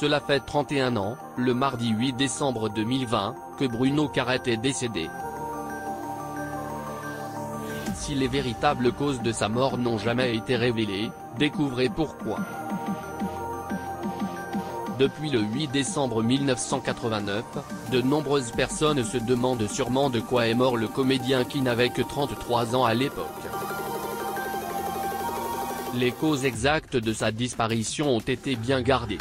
Cela fait 31 ans, le mardi 8 décembre 2020, que Bruno Carrette est décédé. Si les véritables causes de sa mort n'ont jamais été révélées, découvrez pourquoi. Depuis le 8 décembre 1989, de nombreuses personnes se demandent sûrement de quoi est mort le comédien qui n'avait que 33 ans à l'époque. Les causes exactes de sa disparition ont été bien gardées.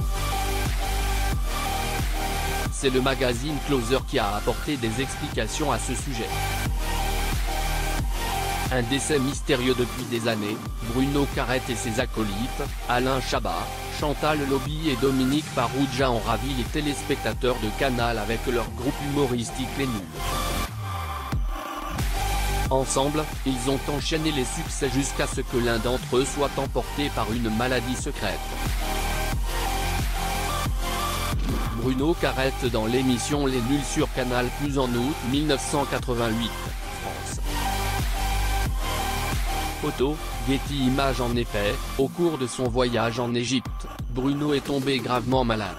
C'est le magazine Closer qui a apporté des explications à ce sujet. Un décès mystérieux depuis des années, Bruno Carrette et ses acolytes, Alain Chabat, Chantal Lobby et Dominique Farrugia ont ravi les téléspectateurs de Canal avec leur groupe humoristique Les Nuls. Ensemble, ils ont enchaîné les succès jusqu'à ce que l'un d'entre eux soit emporté par une maladie secrète. Bruno Carrette dans l'émission Les Nuls sur Canal+ en août 1988, France. Photo, Getty Images. En effet, au cours de son voyage en Égypte, Bruno est tombé gravement malade.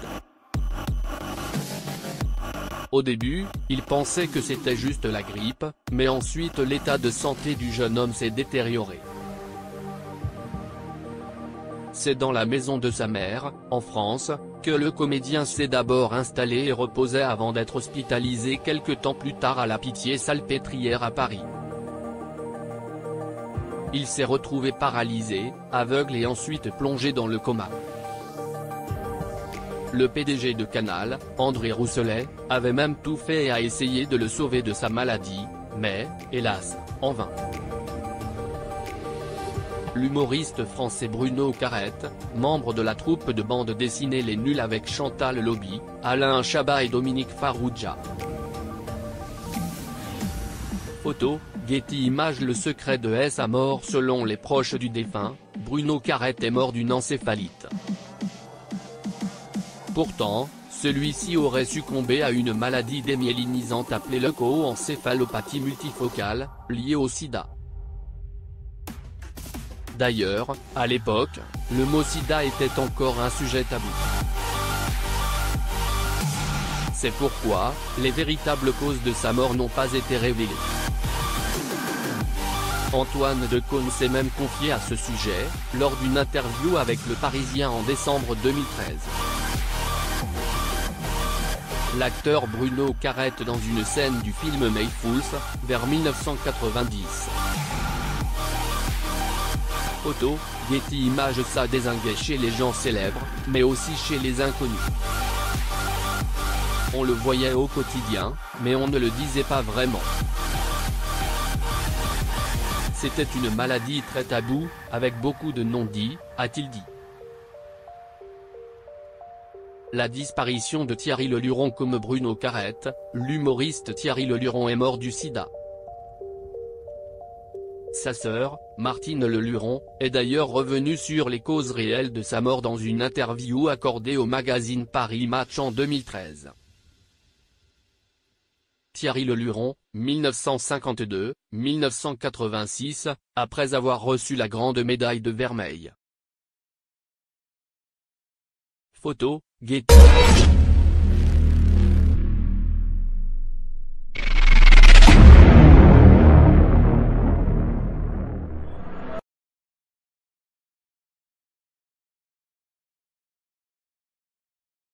Au début, il pensait que c'était juste la grippe, mais ensuite l'état de santé du jeune homme s'est détérioré. C'est dans la maison de sa mère, en France, que le comédien s'est d'abord installé et reposait avant d'être hospitalisé quelque temps plus tard à la Pitié-Salpêtrière à Paris. Il s'est retrouvé paralysé, aveugle et ensuite plongé dans le coma. Le PDG de Canal, André Rousselet, avait même tout fait et a essayé de le sauver de sa maladie, mais, hélas, en vain. L'humoriste français Bruno Carrette, membre de la troupe de bande dessinée Les Nuls avec Chantal Lobby, Alain Chabat et Dominique Farrugia. Photo, Getty Images. Le secret de sa mort. Selon les proches du défunt, Bruno Carrette est mort d'une encéphalite. Pourtant, celui-ci aurait succombé à une maladie démyélinisante appelée leucoencéphalopathie multifocale, liée au sida. D'ailleurs, à l'époque, le mot sida était encore un sujet tabou. C'est pourquoi, les véritables causes de sa mort n'ont pas été révélées. Antoine Decaune s'est même confié à ce sujet, lors d'une interview avec Le Parisien en décembre 2013. L'acteur Bruno Carrette dans une scène du film May Fools, vers 1990. Photo, Getty Images. Ça désinguait chez les gens célèbres, mais aussi chez les inconnus. On le voyait au quotidien, mais on ne le disait pas vraiment. C'était une maladie très taboue, avec beaucoup de non-dits, a-t-il dit. La disparition de Thierry Leluron. Comme Bruno Carrette, l'humoriste Thierry Leluron est mort du sida. Sa sœur, Martine Leluron, est d'ailleurs revenue sur les causes réelles de sa mort dans une interview accordée au magazine Paris Match en 2013. Thierry Leluron, 1952-1986, après avoir reçu la grande médaille de Vermeil. Photo, Getty.